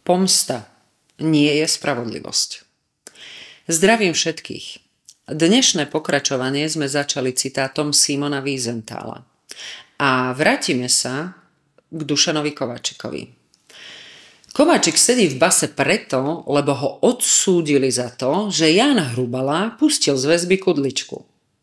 Pomsta nie je spravodlivosť. Zdravím všetkých. Dnešné pokračovanie sme začali citátom Simona Wiesenthala. A vrátime sa k Dušanovi Kováčikovi. Kováčik sedí v base preto, lebo ho odsúdili za to, že Ján Hrubala pustil z väzby kudličku.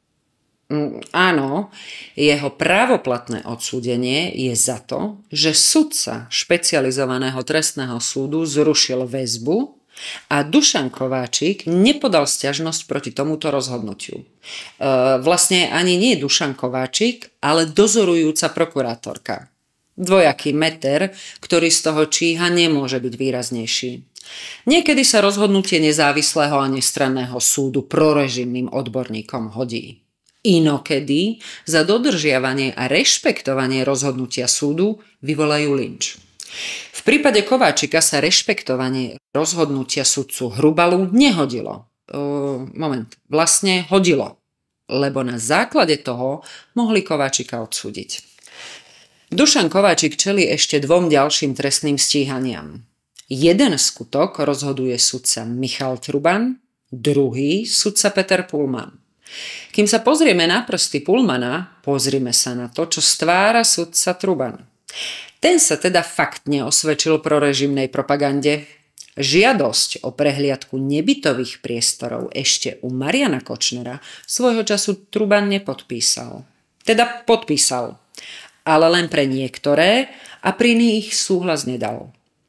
Áno, jeho právoplatné odsúdenie je za to, že sudca špecializovaného trestného súdu zrušil väzbu a Dušan Kováčik nepodal sťažnosť proti tomuto rozhodnutiu. Vlastne ani nie Dušan Kováčik, ale dozorujúca prokurátorka. Dvojaký meter, ktorý z toho číha, nemôže byť výraznejší. Niekedy sa rozhodnutie nezávislého a nestranného súdu prorežimným odborníkom hodí. Inokedy za dodržiavanie a rešpektovanie rozhodnutia súdu vyvolajú lynč. V prípade Kováčika sa rešpektovanie rozhodnutia sudcu Hrubalu nehodilo. Vlastne hodilo, lebo na základe toho mohli Kováčika odsúdiť. Dušan Kováčik čelí ešte 2 ďalším trestným stíhaniam. Jeden skutok rozhoduje sudca Michal Truban, druhý sudca Peter Pullman. Kým sa pozrieme na prsty Pullmana, pozrime sa na to, čo stvára sudca Truban. Ten sa teda fakt neosvedčil prorežimnej propagande. Žiadosť o prehliadku nebytových priestorov ešte u Mariana Kočnera svojho času Truban nepodpísal. Teda podpísal, ale len pre niektoré a pri iných súhlas nedal.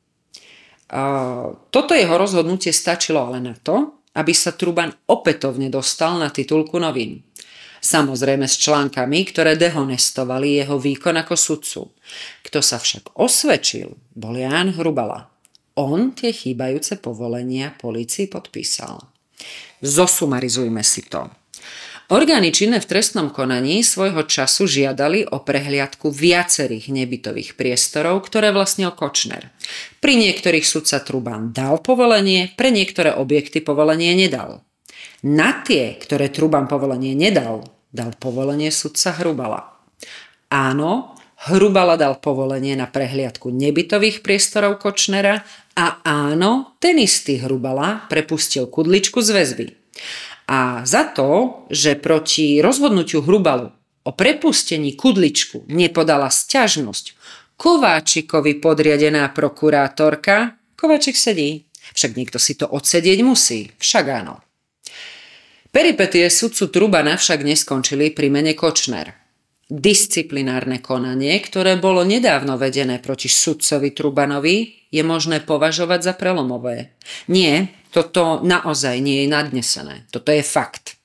Toto jeho rozhodnutie stačilo ale na to, aby sa Truban opätovne dostal na titulku novín. Samozrejme s článkami, ktoré dehonestovali jeho výkon ako sudcu. Kto sa však osvedčil, bol Ján Hrubala. On tie chýbajúce povolenia polícii podpísal. Zosumarizujme si to. Orgány činné v trestnom konaní svojho času žiadali o prehliadku viacerých nebytových priestorov, ktoré vlastnil Kočner. Pri niektorých sudca Truban dal povolenie, pre niektoré objekty povolenie nedal. Na tie, ktoré Truban povolenie nedal, dal povolenie sudca Hrubala. Áno, Hrubala dal povolenie na prehliadku nebytových priestorov Kočnera a áno, ten istý Hrubala prepustil kudličku z väzby. A za to, že proti rozhodnutiu Hrubalu o prepustení kudličku nepodala sťažnosť Kováčikovi podriadená prokurátorka, Kováčik sedí. Však niekto si to odsedieť musí, však áno. Peripetie sudcu Trubana však neskončili pri mene Kočner. Disciplinárne konanie, ktoré bolo nedávno vedené proti sudcovi Trubanovi, je možné považovať za prelomové. Nie, toto naozaj nie je nadnesené. Toto je fakt.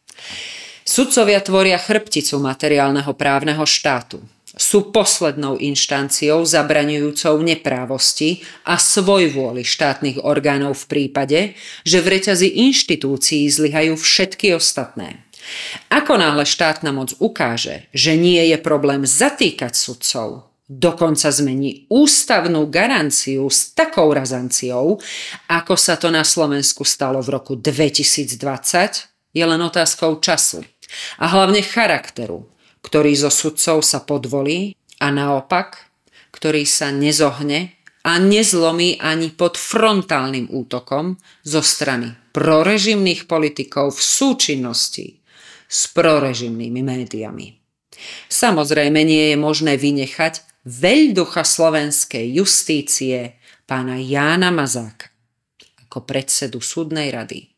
Sudcovia tvoria chrbticu materiálneho právneho štátu. Sú poslednou inštanciou zabraňujúcou neprávosti a svojvôli štátnych orgánov v prípade, že v reťazi inštitúcií zlyhajú všetky ostatné. Ako náhle štátna moc ukáže, že nie je problém zatýkať sudcov, dokonca zmení ústavnú garanciu s takou razanciou, ako sa to na Slovensku stalo v roku 2020, je len otázkou času a hlavne charakteru, ktorý zo sudcov sa podvolí a naopak, ktorý sa nezohne a nezlomí ani pod frontálnym útokom zo strany prorežimných politikov v súčinnosti s prorežimnými médiami. Samozrejme nie je možné vynechať veľducha slovenskej justície pána Jána Mazáka ako predsedu súdnej rady.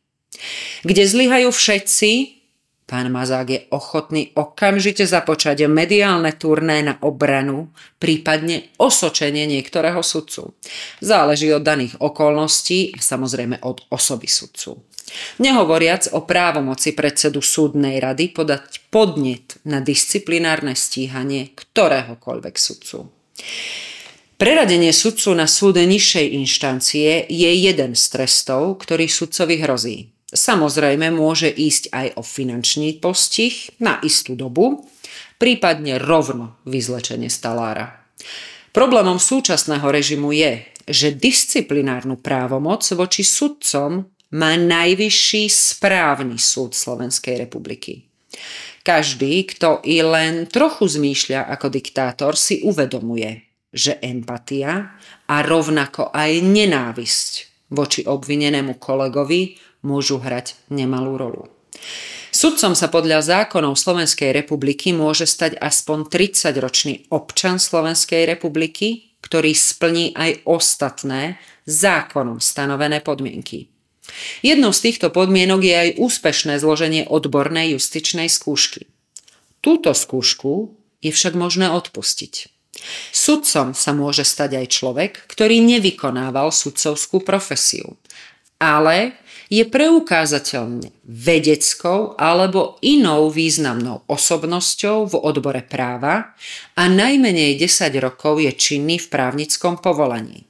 Kde zlyhajú všetci, pán Mazák je ochotný okamžite započať mediálne turné na obranu, prípadne osočenie niektorého sudcu. Záleží od daných okolností a samozrejme od osoby sudcu. Nehovoriac o právomoci predsedu súdnej rady podať podnet na disciplinárne stíhanie ktoréhokoľvek sudcu. Preradenie sudcu na súd nižšej inštancie je jeden z trestov, ktorý sudcovi hrozí. Samozrejme môže ísť aj o finančný postih na istú dobu, prípadne rovno vyzlečenie z talára. Problémom súčasného režimu je, že disciplinárnu právomoc voči sudcom má Najvyšší správny súd Slovenskej republiky. Každý, kto i len trochu zmýšľa ako diktátor, si uvedomuje, že empatia a rovnako aj nenávisť voči obvinenému kolegovi môžu hrať nemalú rolu. Sudcom sa podľa zákonov Slovenskej republiky môže stať aspoň 30-ročný občan Slovenskej republiky, ktorý splní aj ostatné zákonom stanovené podmienky. Jednou z týchto podmienok je aj úspešné zloženie odbornej justičnej skúšky. Túto skúšku je však možné odpustiť. Sudcom sa môže stať aj človek, ktorý nevykonával sudcovskú profesiu, ale je preukázateľne vedeckou alebo inou významnou osobnosťou v odbore práva a najmenej 10 rokov je činný v právnickom povolaní.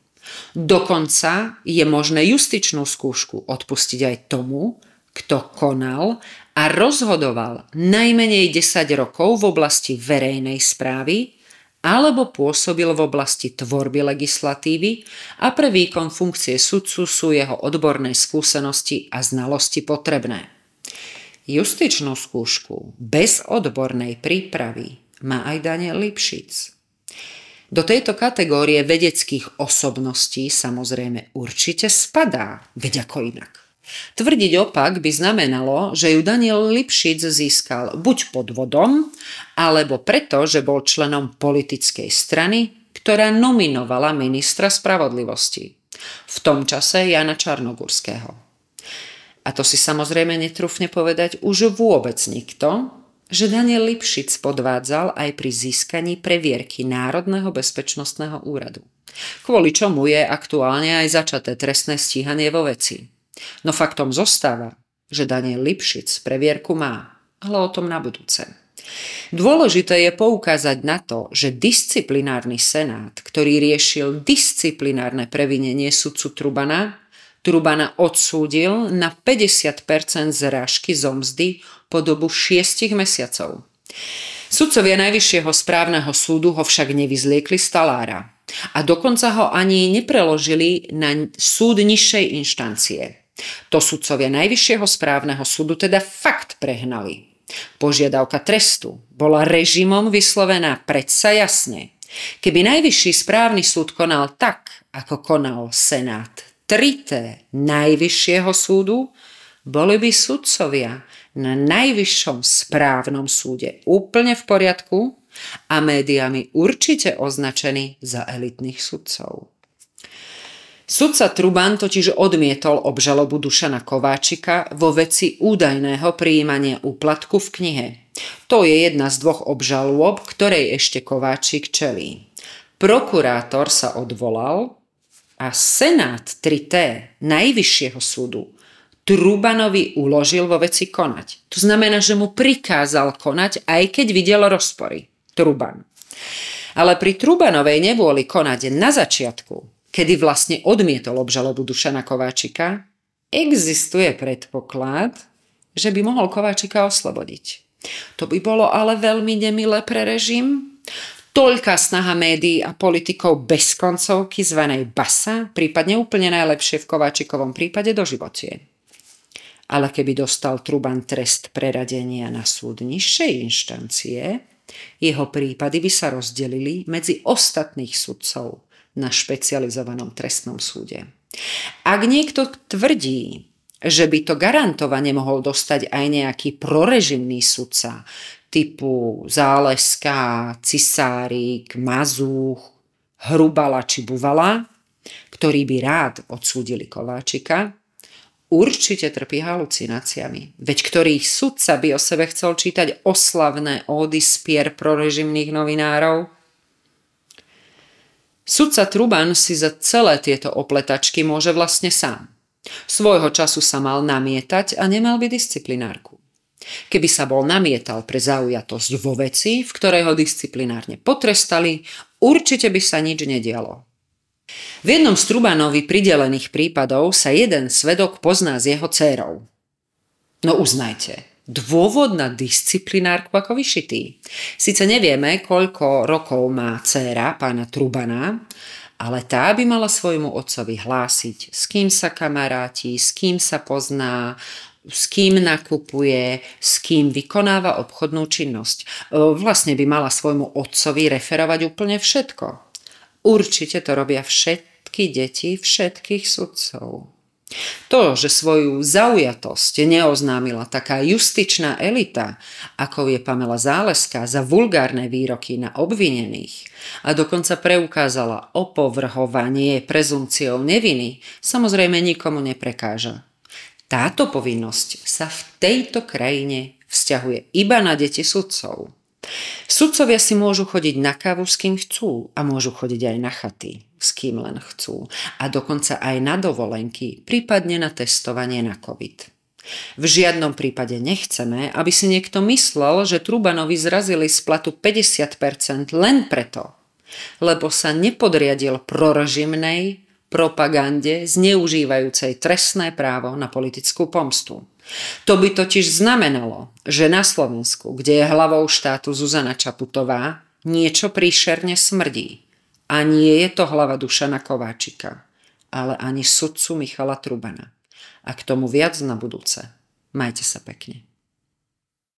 Dokonca je možné justičnú skúšku odpustiť aj tomu, kto konal a rozhodoval najmenej 10 rokov v oblasti verejnej správy alebo pôsobil v oblasti tvorby legislatívy a pre výkon funkcie sudcu sú jeho odborné skúsenosti a znalosti potrebné. Justičnú skúšku bez odbornej prípravy má aj Daniel Lipšic. Do tejto kategórie vedeckých osobností samozrejme určite spadá, veď ako inak. Tvrdiť opak by znamenalo, že ju Daniel Lipšic získal buď podvodom, alebo preto, že bol členom politickej strany, ktorá nominovala ministra spravodlivosti. V tom čase Jana Čarnogurského. A to si samozrejme netrúfne povedať už vôbec nikto, že Daniel Lipšic podvádzal aj pri získaní previerky Národného bezpečnostného úradu. Kvôli čomu je aktuálne aj začaté trestné stíhanie vo veci. No faktom zostáva, že Daniel Lipšic previerku má, ale o tom na budúce. Dôležité je poukázať na to, že disciplinárny senát, ktorý riešil disciplinárne previnenie sudcu Trubana odsúdil na 50% zrážky zo mzdy po dobu 6 mesiacov. Sudcovia Najvyššieho správneho súdu ho však nevyzliekli z talára a dokonca ho ani nepreložili na súd nižšej inštancie. To sudcovia Najvyššieho správneho súdu teda fakt prehnali. Požiadavka trestu bola režimom vyslovená predsa jasne. Keby Najvyšší správny súd konal tak, ako konal Senát 3T Najvyššieho súdu, boli by sudcovia na Najvyššom správnom súde úplne v poriadku a médiami určite označení za elitných sudcov. Sudca Truban totiž odmietol obžalobu Dušana Kováčika vo veci údajného prijímania úplatku v knihe. To je jedna z dvoch obžalôb, ktorej ešte Kováčik čelí. Prokurátor sa odvolal a Senát 3T Najvyššieho súdu Trubanovi uložil vo veci konať. To znamená, že mu prikázal konať, aj keď videl rozpory. Truban. Ale pri Trubanovej nevôli konať na začiatku, kedy vlastne odmietol obžalobu Dušana Kováčika, existuje predpoklad, že by mohol Kováčika oslobodiť. To by bolo ale veľmi nemilé pre režim. Toľká snaha médií a politikov bez koncovky zvanej basa, prípadne úplne najlepšie v Kováčikovom prípade doživotie. Ale keby dostal Truban trest preradenia na súd nižšej inštancie, jeho prípady by sa rozdelili medzi ostatných sudcov na špecializovanom trestnom súde. Ak niekto tvrdí, že by to garantovane mohol dostať aj nejaký prorežimný sudca typu Záleska, Cisárik, Mazúch, Hrubala či Buvala, ktorí by rád odsúdili Kováčika, určite trpí halucináciami. Veď ktorý sudca by o sebe chcel čítať oslavné ódy z pier prorežimných novinárov? Sudca Truban si za celé tieto opletačky môže vlastne sám. Svojho času sa mal namietať a nemal by disciplinárku. Keby sa bol namietal pre zaujatosť vo veci, v ktorej ho disciplinárne potrestali, určite by sa nič nedialo. V jednom z Trubanovi pridelených prípadov sa jeden svedok pozná s jeho dcérou. No uznajte, dôvod na disciplinárku ako vyšitý. Sice nevieme, koľko rokov má dcéra pána Trubana, ale tá by mala svojmu otcovi hlásiť, s kým sa kamaráti, s kým sa pozná, s kým nakupuje, s kým vykonáva obchodnú činnosť. Vlastne by mala svojmu otcovi referovať úplne všetko. Určite to robia všetky deti všetkých sudcov. To, že svoju zaujatosť neoznámila taká justičná elita, ako je Pamela Záleská, za vulgárne výroky na obvinených a dokonca preukázala opovrhovanie prezumciou neviny, samozrejme nikomu neprekáža. Táto povinnosť sa v tejto krajine vzťahuje iba na deti sudcov. Sudcovia si môžu chodiť na kávu s kým chcú a môžu chodiť aj na chaty s kým len chcú a dokonca aj na dovolenky, prípadne na testovanie na COVID. V žiadnom prípade nechceme, aby si niekto myslel, že Trubanovi zrazili z platu 50% len preto, lebo sa nepodriadil prorežimnej propagande zneužívajúcej trestné právo na politickú pomstu. To by totiž znamenalo, že na Slovensku, kde je hlavou štátu Zuzana Čaputová, niečo príšerne smrdí. A nie je to hlava Dušana Kováčika, ale ani sudcu Michala Trubana. A k tomu viac na budúce. Majte sa pekne.